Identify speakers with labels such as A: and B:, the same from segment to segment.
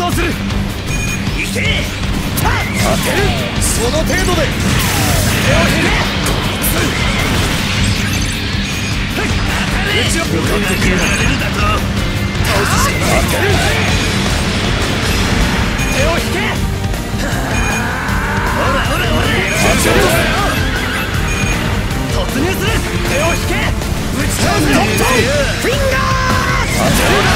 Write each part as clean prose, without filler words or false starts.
A: 走する。いけ。当てる。その程度で。手を引け。打ちを完璧にやられるだと。倒すしかない。当てる。手を引け。ほらほらほら。当てる。突入する。手を引け。ぶち倒せ。フィンガー。当てる。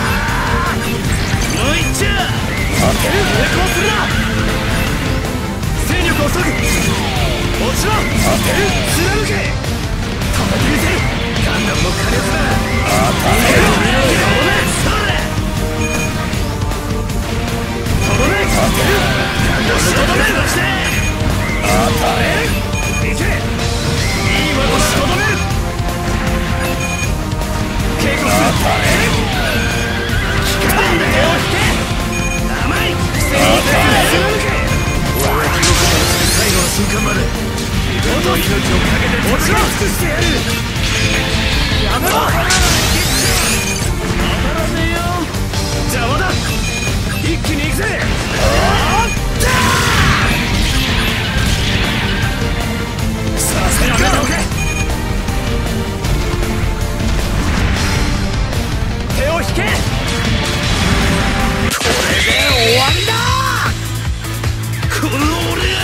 A: もう一丁。当てる。抵抗するな。勢力を削ぐ。落ちろ。当てる。貫け。叩き見せる。ガンダムの火力だ。当てる。とどめ。とどめ。当てる。ガンダムのとどめ。当たれ。いけ。いいまとしとどめる。警告する。当たれ。機械で手を引け。甘い。当たれ。最後の瞬間まで自分の命をかけて落ちろ。尽くしてやる。やめろ。当たらねえよ。邪魔だ。一気に行くぜ。さあやめておけ。手を引け。これで終わりだ。この俺が。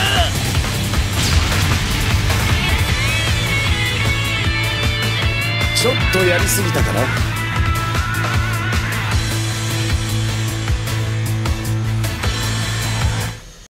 A: ちょっとやりすぎたかな。